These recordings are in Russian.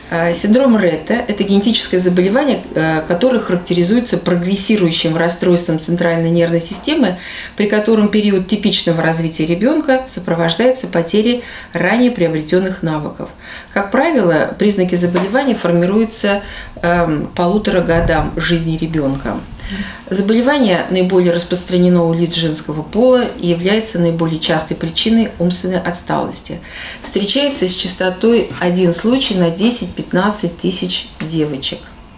Синдром Ретта – это генетическое заболевание, которое характеризуется прогрессирующим расстройством центральной нервной системы, при котором период типичного развития ребенка сопровождается потерей ранее приобретенных навыков. Как правило, признаки заболевания формируются 1,5 годам жизни ребенка. Заболевание наиболее распространено у лиц женского пола и является наиболее частой причиной умственной отсталости. Встречается с частотой 1 случай на 10-15 тысяч девочек.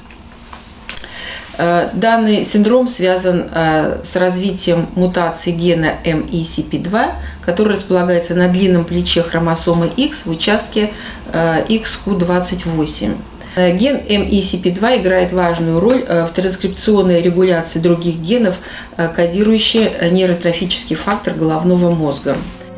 Данный синдром связан с развитием мутации гена MECP2, который располагается на длинном плече хромосомы X в участке XQ28. Ген MECP2 играет важную роль в транскрипционной регуляции других генов, кодирующих нейротрофический фактор головного мозга.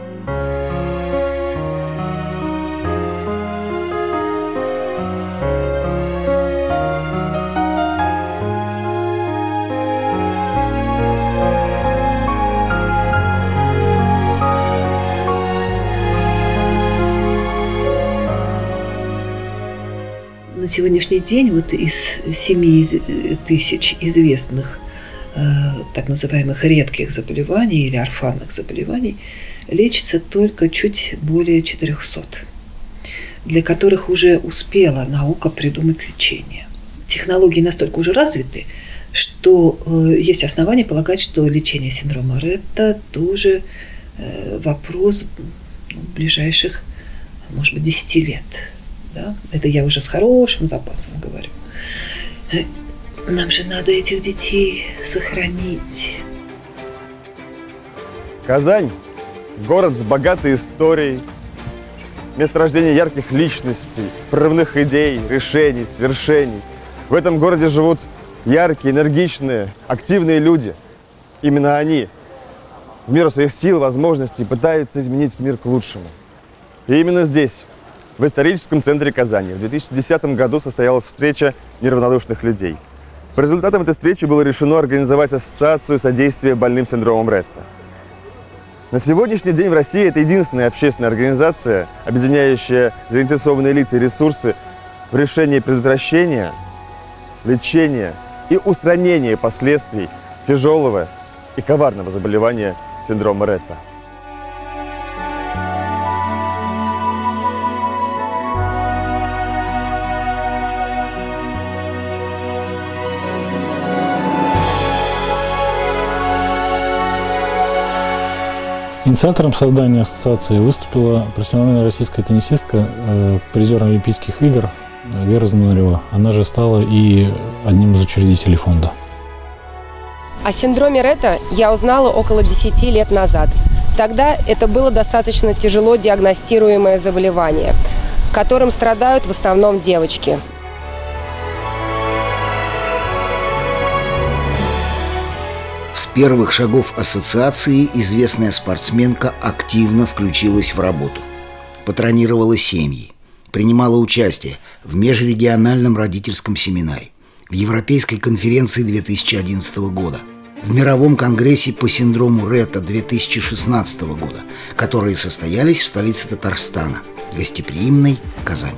На сегодняшний день вот из 7 тысяч известных так называемых редких заболеваний или орфанных заболеваний лечится только чуть более 400, для которых уже успела наука придумать лечение. Технологии настолько уже развиты, что есть основания полагать, что лечение синдрома Ретта тоже вопрос ближайших, может быть, 10 лет. Да? Это я уже с хорошим запасом говорю. Нам же надо этих детей сохранить. Казань – город с богатой историей, место рождения ярких личностей, прорывных идей, решений, свершений. В этом городе живут яркие, энергичные, активные люди. Именно они в меру своих сил, возможностей пытаются изменить мир к лучшему. И именно здесь, в историческом центре Казани, в 2010 году состоялась встреча неравнодушных людей. По результатам этой встречи было решено организовать ассоциацию содействия больным синдромом Ретта. На сегодняшний день в России это единственная общественная организация, объединяющая заинтересованные лица и ресурсы в решении предотвращения, лечения и устранения последствий тяжелого и коварного заболевания синдрома Ретта. Инициатором создания ассоциации выступила профессиональная российская теннисистка, призер Олимпийских игр Вера Знанарева. Она же стала и одним из учредителей фонда. О синдроме Ретта я узнала около 10 лет назад. Тогда это было достаточно тяжело диагностируемое заболевание, которым страдают в основном девочки. С первых шагов ассоциации известная спортсменка активно включилась в работу. Патронировала семьи, принимала участие в межрегиональном родительском семинаре, в Европейской конференции 2011 года, в Мировом конгрессе по синдрому Ретта 2016 года, которые состоялись в столице Татарстана, гостеприимной Казани.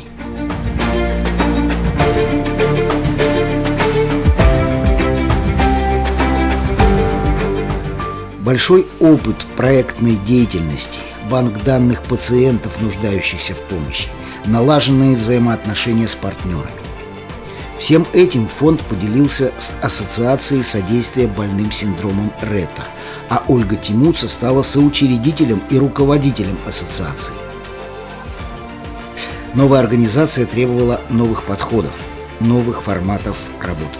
Большой опыт проектной деятельности, банк данных пациентов, нуждающихся в помощи, налаженные взаимоотношения с партнерами. Всем этим фонд поделился с Ассоциацией содействия больным синдромом Ретта, а Ольга Тимуца стала соучредителем и руководителем ассоциации. Новая организация требовала новых подходов, новых форматов работы.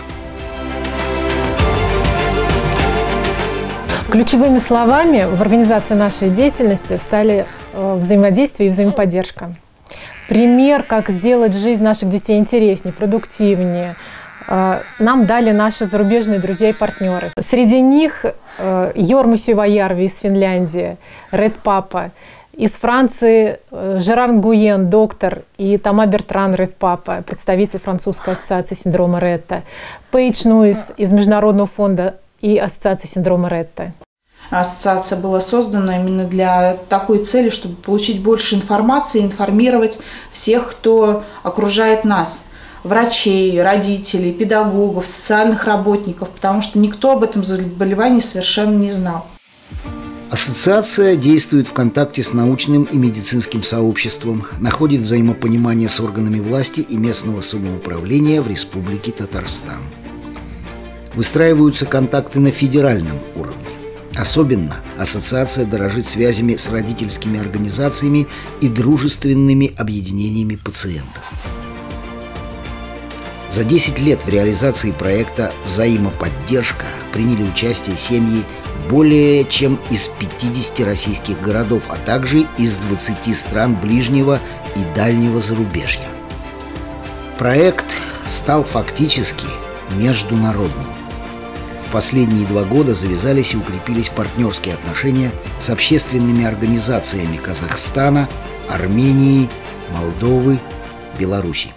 Ключевыми словами в организации нашей деятельности стали взаимодействие и взаимоподдержка. Пример, как сделать жизнь наших детей интереснее, продуктивнее, нам дали наши зарубежные друзья и партнеры. Среди них Йорму Сивоярви из Финляндии, Ред Папа, из Франции Жерар Нгуен, доктор, и Тома Бертран, Ред Папа, представитель французской ассоциации синдрома Ретта, Пейдж Нуис из Международного фонда и Ассоциации синдрома Ретта. ассоциация была создана именно для такой цели, чтобы получить больше информации, информировать всех, кто окружает нас. Врачей, родителей, педагогов, социальных работников, потому что никто об этом заболевании совершенно не знал. Ассоциация действует в контакте с научным и медицинским сообществом, находит взаимопонимание с органами власти и местного самоуправления в Республике Татарстан. Выстраиваются контакты на федеральном уровне. Особенно ассоциация дорожит связями с родительскими организациями и дружественными объединениями пациентов. За 10 лет в реализации проекта «Взаимоподдержка» приняли участие семьи более чем из 50 российских городов, а также из 20 стран ближнего и дальнего зарубежья. Проект стал фактически международным. В последние 2 года завязались и укрепились партнерские отношения с общественными организациями Казахстана, Армении, Молдовы, Беларуси.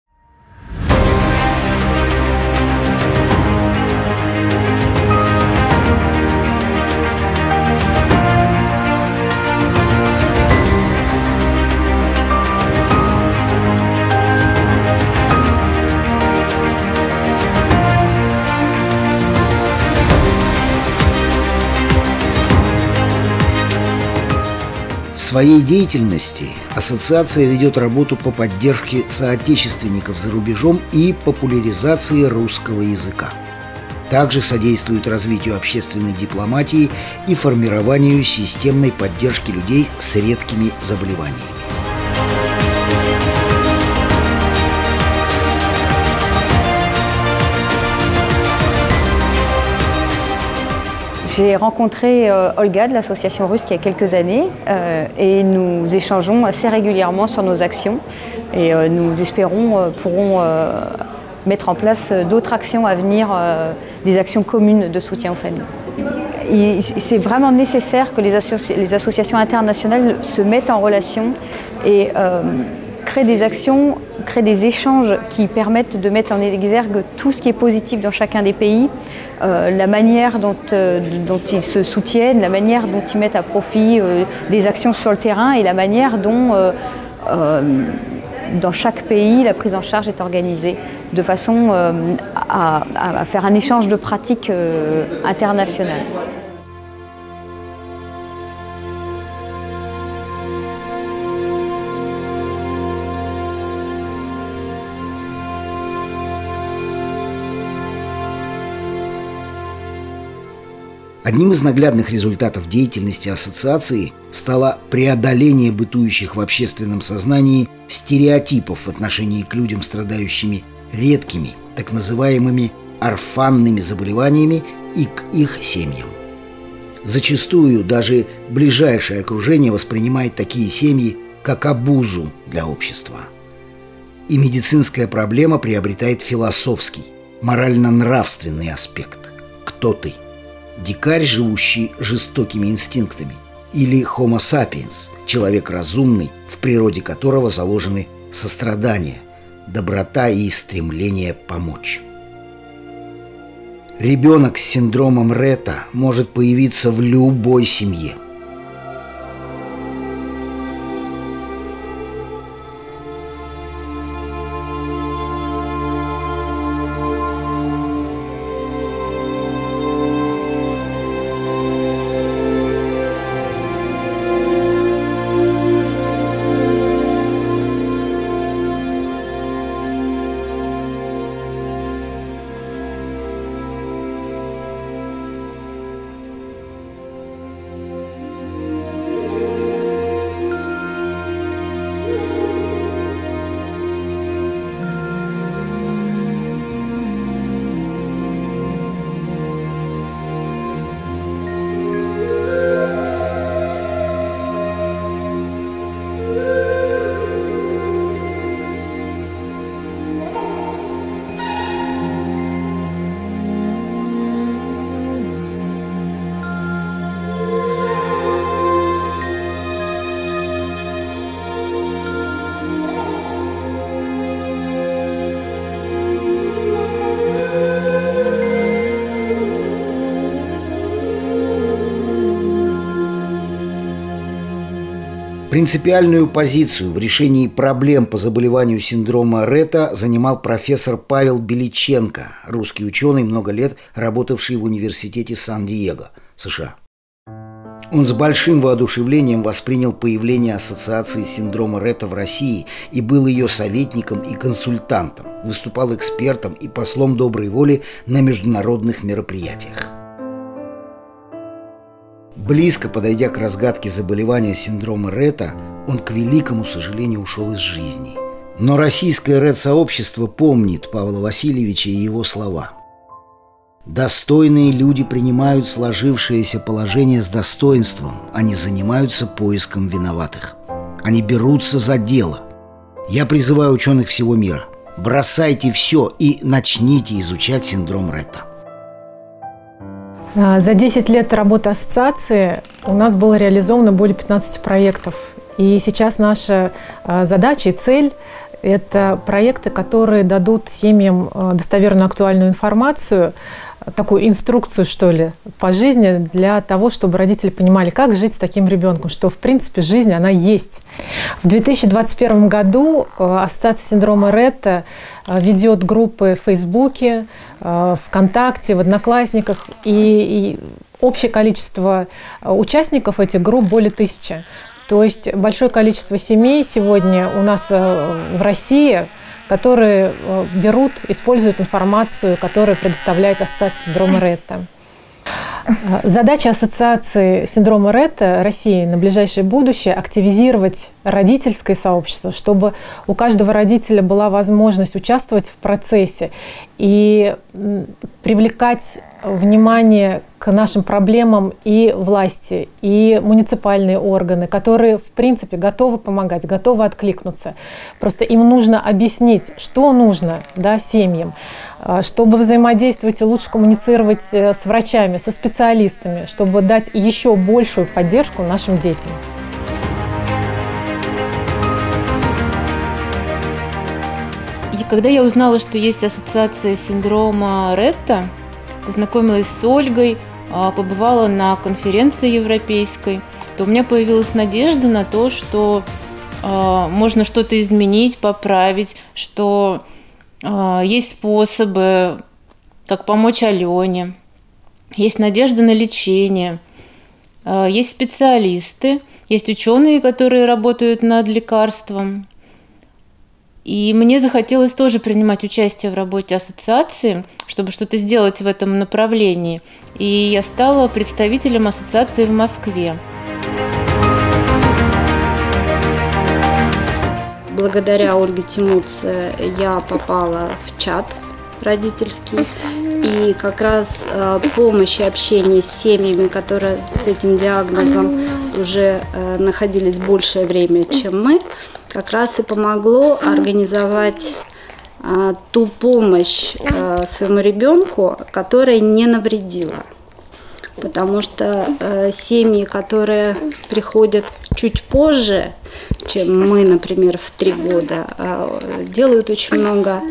В своей деятельности ассоциация ведет работу по поддержке соотечественников за рубежом и популяризации русского языка. Также содействует развитию общественной дипломатии и формированию системной поддержки людей с редкими заболеваниями. J'ai rencontré Olga de l'association russe il y a quelques années et nous échangeons assez régulièrement sur nos actions et nous espérons pourront mettre en place d'autres actions à venir, des actions communes de soutien aux familles. C'est vraiment nécessaire que les associations internationales se mettent en relation et créent des actions, créent des échanges qui permettent de mettre en exergue tout ce qui est positif dans chacun des pays, la manière dont ils se soutiennent, la manière dont ils mettent à profit des actions sur le terrain et la manière dont dans chaque pays la prise en charge est organisée de façon à faire un échange de pratiques internationales. Одним из наглядных результатов деятельности ассоциации стало преодоление бытующих в общественном сознании стереотипов в отношении к людям, страдающими редкими, так называемыми орфанными заболеваниями, и к их семьям. Зачастую даже ближайшее окружение воспринимает такие семьи как обузу для общества. И медицинская проблема приобретает философский, морально-нравственный аспект. Кто ты? Дикарь, живущий жестокими инстинктами, или Homo sapiens, человек разумный, в природе которого заложены сострадание, доброта и стремление помочь. Ребенок с синдромом Ретта может появиться в любой семье. Принципиальную позицию в решении проблем по заболеванию синдрома Ретта занимал профессор Павел Беличенко, русский ученый, много лет работавший в университете Сан-Диего, США. Он с большим воодушевлением воспринял появление ассоциации синдрома Ретта в России и был ее советником и консультантом, выступал экспертом и послом доброй воли на международных мероприятиях. Близко подойдя к разгадке заболевания синдрома Ретта, он, к великому сожалению, ушел из жизни. Но российское Рет-сообщество помнит Павла Васильевича и его слова. «Достойные люди принимают сложившееся положение с достоинством, они занимаются поиском виноватых. Они берутся за дело. Я призываю ученых всего мира, бросайте все и начните изучать синдром Ретта». За 10 лет работы ассоциации у нас было реализовано более 15 проектов. И сейчас наша задача и цель – это проекты, которые дадут семьям достоверную актуальную информацию, такую инструкцию, что ли, по жизни для того, чтобы родители понимали, как жить с таким ребенком, что, в принципе, жизнь, она есть. В 2021 году Ассоциация синдрома Ретта ведет группы в Фейсбуке, ВКонтакте, в Одноклассниках, и общее количество участников этих групп более 1000. То есть большое количество семей сегодня у нас в России, которые берут, используют информацию, которую предоставляет Ассоциация синдрома Ретта. Задача Ассоциации синдрома Ретта России на ближайшее будущее – активизировать родительское сообщество, чтобы у каждого родителя была возможность участвовать в процессе и привлекать внимание к нашим проблемам и власти, и муниципальные органы, которые, в принципе, готовы помогать, готовы откликнуться. Просто им нужно объяснить, что нужно, да, семьям, чтобы взаимодействовать и лучше коммуницировать с врачами, со специалистами, чтобы дать еще большую поддержку нашим детям. И когда я узнала, что есть ассоциация синдрома Ретта, познакомилась с Ольгой, побывала на конференции европейской, то у меня появилась надежда на то, что можно что-то изменить, поправить, что есть способы, как помочь Алене, есть надежда на лечение, есть специалисты, есть ученые, которые работают над лекарством. И мне захотелось тоже принимать участие в работе ассоциации, чтобы что-то сделать в этом направлении. И я стала представителем ассоциации в Москве. Благодаря Ольге Тимуце я попала в чат родительский. И как раз помощь и общение с семьями, которые с этим диагнозом уже находились большее время, чем мы, как раз и помогло организовать ту помощь своему ребенку, которая не навредила. Потому что семьи, которые приходят чуть позже, чем мы, например, в 3 года, делают очень много,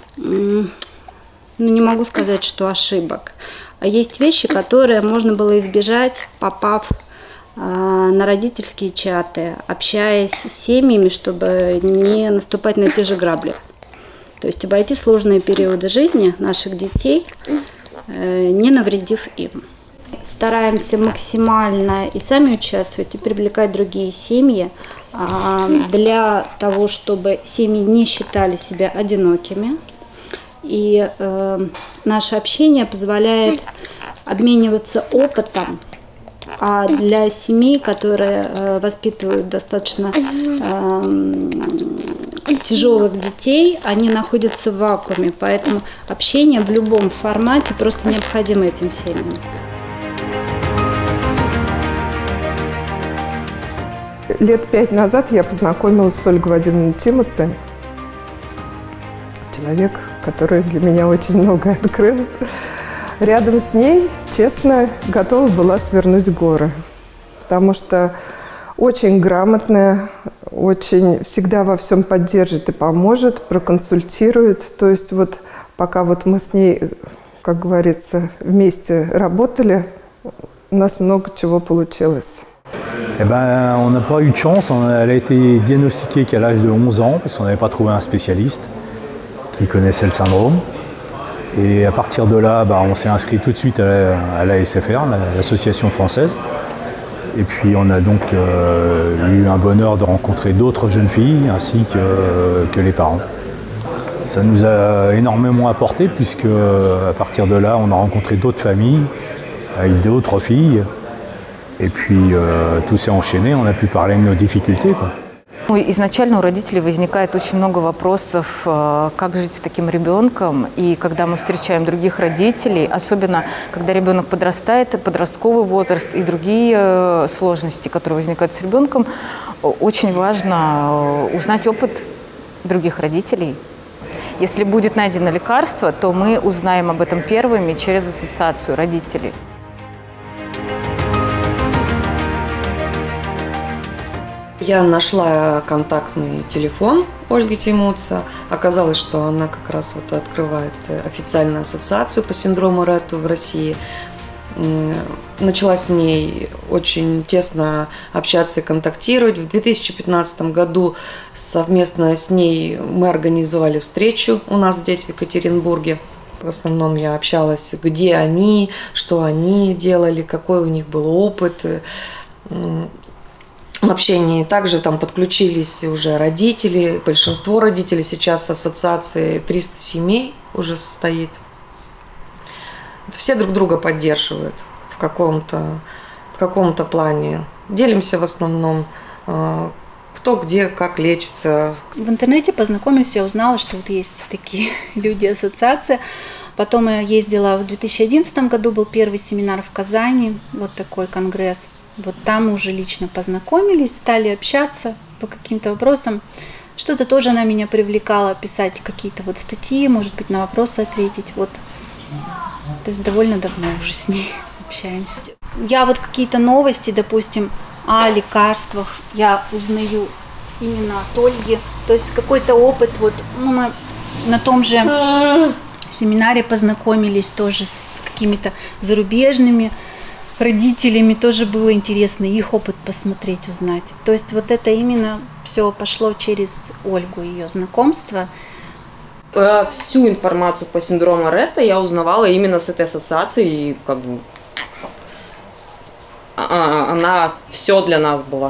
не могу сказать, что ошибок. А есть вещи, которые можно было избежать, попав на родительские чаты, общаясь с семьями, чтобы не наступать на те же грабли. То есть обойти сложные периоды жизни наших детей, не навредив им. Стараемся максимально и сами участвовать, и привлекать другие семьи для того, чтобы семьи не считали себя одинокими. И наше общение позволяет обмениваться опытом. А для семей, которые воспитывают достаточно тяжелых детей, они находятся в вакууме. Поэтому общение в любом формате просто необходимо этим семьям. Лет 5 назад я познакомилась с Ольгой Вадимовной Тимуце. Человек, который для меня очень многое открыл. Рядом с ней, честно, готова была свернуть горы. Потому что очень грамотная, очень всегда во всем поддержит и поможет, проконсультирует. То есть вот пока вот мы с ней, как говорится, вместе работали, у нас много чего получилось. Eh ben, on n'a pas eu de chance. Elle a été diagnostiquée qu'à l'âge de 11 ans, parce qu'on n'avait pas trouvé un spécialiste qui connaissait le syndrome. Et à partir de là, on s'est inscrit tout de suite à la SFR, l'association française. Et puis on a donc eu un bonheur de rencontrer d'autres jeunes filles ainsi que les parents. Ça nous a énormément apporté puisque à partir de là, on a rencontré d'autres familles avec d'autres filles. Et puis tout s'est enchaîné, on a pu parler de nos difficultés, quoi. Изначально у родителей возникает очень много вопросов, как жить с таким ребенком. И когда мы встречаем других родителей, особенно когда ребенок подрастает, подростковый возраст и другие сложности, которые возникают с ребенком, очень важно узнать опыт других родителей. Если будет найдено лекарство, то мы узнаем об этом первыми через ассоциацию родителей. Я нашла контактный телефон Ольги Тимуца. Оказалось, что она как раз открывает официальную ассоциацию по синдрому Ретто в России. Начала с ней очень тесно общаться и контактировать. В 2015 году совместно с ней мы организовали встречу у нас здесь, в Екатеринбурге. В основном я общалась, где они, что они делали, какой у них был опыт. В общении также там подключились уже родители, большинство родителей. Сейчас ассоциации 300 семей уже состоит. Все друг друга поддерживают в каком-то плане. Делимся в основном, кто где, как лечится. В интернете познакомились, я узнала, что вот есть такие люди, ассоциация. Потом я ездила в 2011 году, был первый семинар в Казани, вот такой конгресс. Вот там уже лично познакомились, стали общаться по каким-то вопросам. Что-то тоже она меня привлекала, писать какие-то вот статьи, может быть, на вопросы ответить. Вот. То есть довольно давно уже с ней общаемся. Я вот какие-то новости, допустим, о лекарствах я узнаю именно от Ольги. То есть какой-то опыт. Вот, мы на том же семинаре познакомились тоже с какими-то зарубежными родителями, тоже было интересно их опыт посмотреть, узнать. То есть вот это именно все пошло через Ольгу, ее знакомство. Всю информацию по синдрому Ретто я узнавала именно с этой ассоциации, и как бы она все для нас была.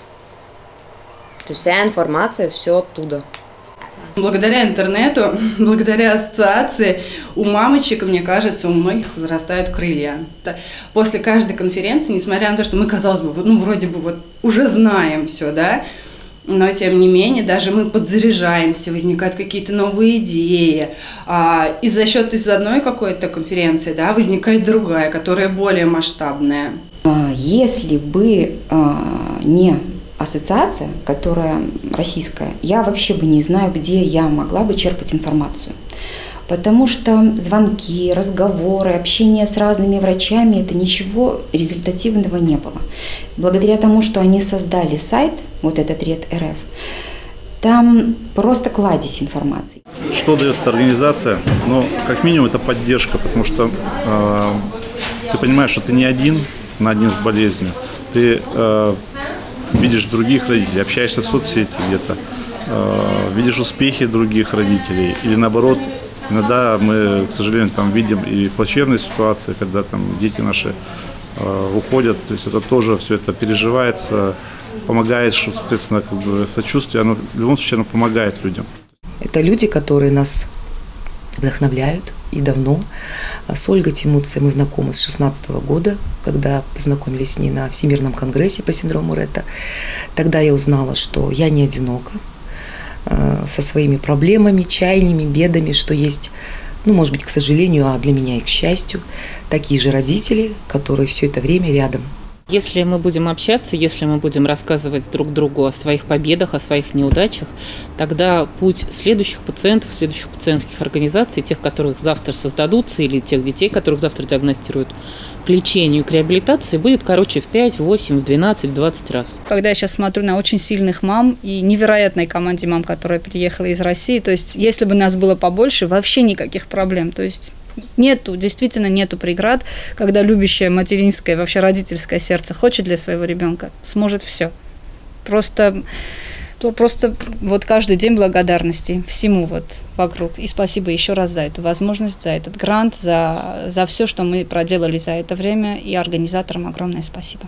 То есть вся информация, все оттуда. Благодаря интернету, благодаря ассоциации, у мамочек, мне кажется, у многих возрастают крылья. После каждой конференции, несмотря на то, что мы, казалось бы, вроде бы уже знаем все, да, но тем не менее, даже мы подзаряжаемся, возникают какие-то новые идеи. И за счет из одной какой-то конференции, да, возникает другая, которая более масштабная. Если бы не ассоциация, которая российская, я вообще бы не знаю, где я могла бы черпать информацию. Потому что звонки, разговоры, общение с разными врачами, это ничего результативного не было. Благодаря тому, что они создали сайт, вот этот РЕД.РФ, там просто кладезь информации. Что дает эта организация? Ну, как минимум, это поддержка, потому что ты понимаешь, что ты не один с болезнью. Ты видишь других родителей, общаешься в соцсети где-то, видишь успехи других родителей. Или наоборот, иногда мы, к сожалению, там видим и плачевные ситуации, когда там дети наши уходят. То есть это тоже все это переживается, помогает, что, соответственно, как бы сочувствие, оно в любом случае оно помогает людям. Это люди, которые нас вдохновляют и давно. С Ольгой Тимуцей мы знакомы с 2016 года, когда познакомились с ней на Всемирном конгрессе по синдрому Ретто. Тогда я узнала, что я не одинока со своими проблемами, чаяниями, бедами, что есть, ну, может быть, к сожалению, а для меня и к счастью, такие же родители, которые все это время рядом. Если мы будем общаться, если мы будем рассказывать друг другу о своих победах, о своих неудачах, тогда путь следующих пациентов, следующих пациентских организаций, тех, которых завтра создадутся, или тех детей, которых завтра диагностируют, к лечению и к реабилитации, будет короче в 5, 8, в 12, в 20 раз. Когда я сейчас смотрю на очень сильных мам и невероятной команде мам, которая приехала из России, то есть если бы нас было побольше, вообще никаких проблем. То есть Действительно нету преград, когда любящее материнское, вообще родительское сердце хочет для своего ребенка, сможет все. Просто вот каждый день благодарности всему вот вокруг. И спасибо еще раз за эту возможность, за этот грант, за все, что мы проделали за это время. И организаторам огромное спасибо.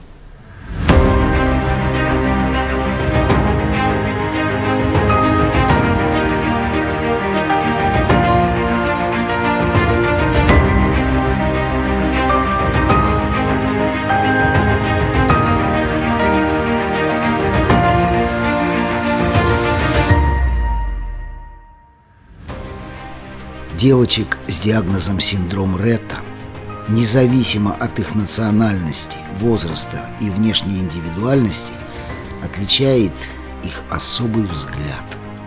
Девочек с диагнозом синдром Ретта, независимо от их национальности, возраста и внешней индивидуальности, отличает их особый взгляд.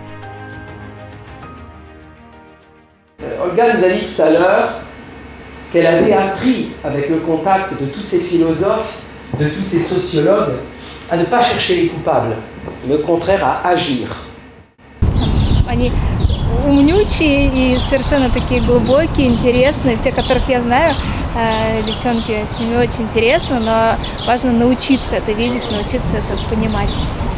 Olga nous a dit tout à l'heure qu'elle avait appris, avec le contact de tous ces philosophes, de tous ces sociologues, à ne pas chercher les coupables, mais au contraire à agir. Они умнючие и совершенно такие глубокие, интересные. Все, которых я знаю, девчонки, с ними очень интересно, но важно научиться это видеть, научиться это понимать.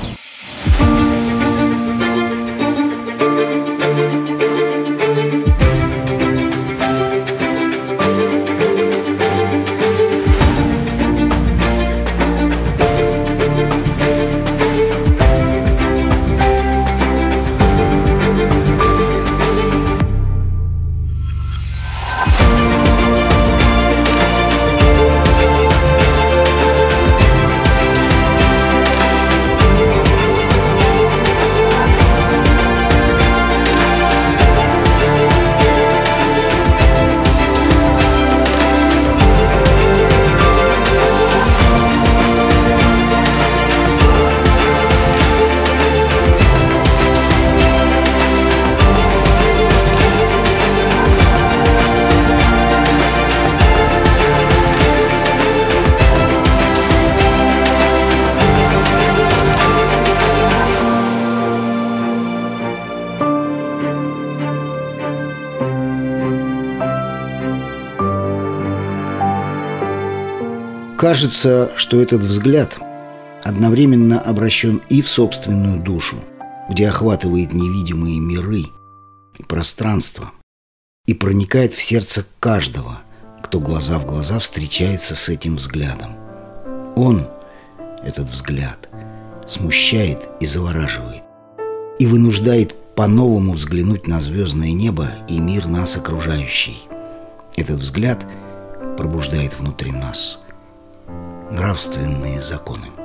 Кажется, что этот взгляд одновременно обращен и в собственную душу, где охватывает невидимые миры и пространство, и проникает в сердце каждого, кто глаза в глаза встречается с этим взглядом. Он, этот взгляд, смущает и завораживает, и вынуждает по-новому взглянуть на звездное небо и мир нас окружающий. Этот взгляд пробуждает внутри нас нравственные законы.